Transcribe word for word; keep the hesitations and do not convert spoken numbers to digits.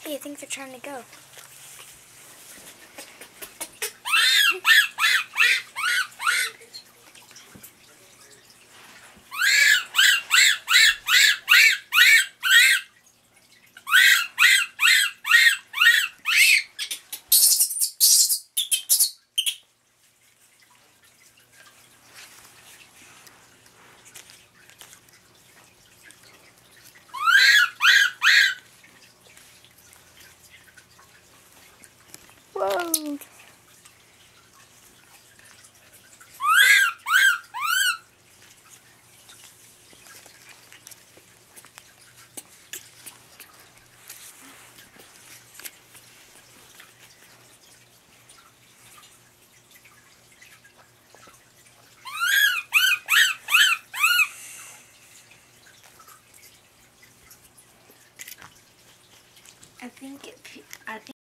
Hey, I think they're trying to go. Whoa! I think it, I think